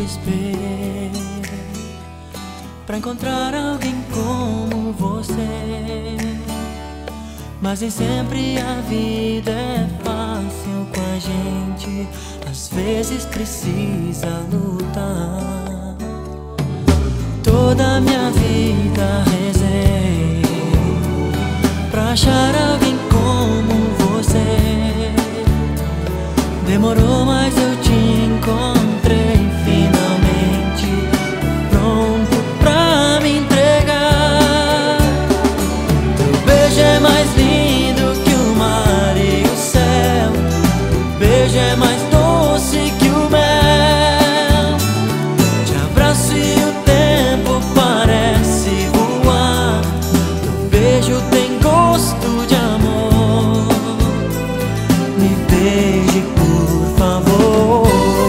esperei pra encontrar alguém como você, mas nem sempre a vida é fácil com a gente. Às vezes precisa lutar. Toda minha vida rezei pra achar alguém como você. Demorou, mas eu te encontrei finalmente, pronto pra me entregar. Teu beijo é mais lindo que o mar e o céu. Teu beijo é mais doce que o mel. Te abraço e o tempo parece voar. Teu beijo tem gosto de amor. Me beije, por favor.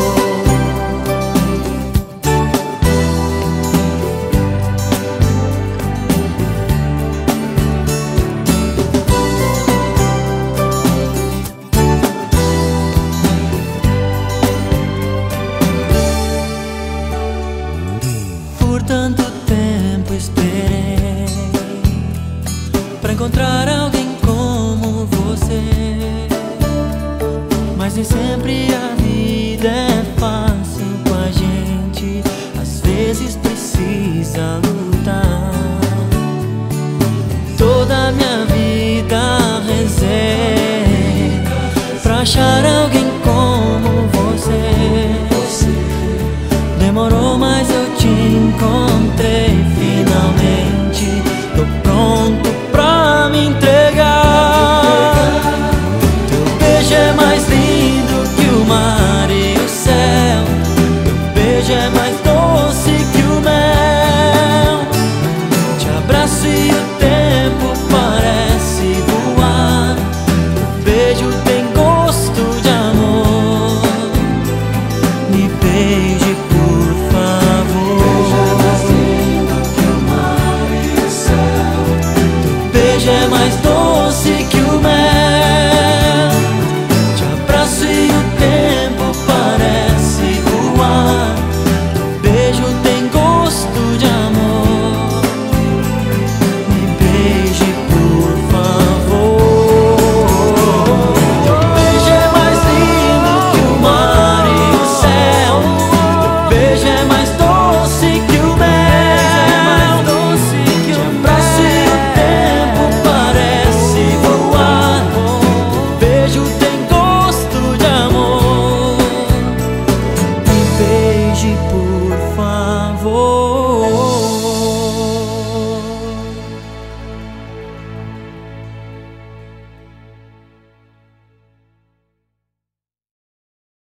Por tanto tempo esperei pra encontrar alguém como você, mas nem sempre a vida é fácil com a gente. Às vezes precisa lutar. Toda minha vida rezei pra achar alguém como você. Demorou, mas eu te encontrei finalmente. Tô pronto pra me entregar. Teu beijo é mais lindo que o mar e o céu. Teu beijo é mais doce que o mel. Te abraço e o tempo parece voar. Teu beijo tem gosto de amor. Me beije, por favor. Teu beijo é mais doce que o mel. Te abraço e o tempo parece voar. Teu beijo tem gosto de amor. Me beije, por favor. Teu beijo é mais lindo que o mar e o céu. Teu beijo é mais doce que o mel. Te abraço e o tempo parece voar. Teu beijo tem gosto de amor. Me beije, por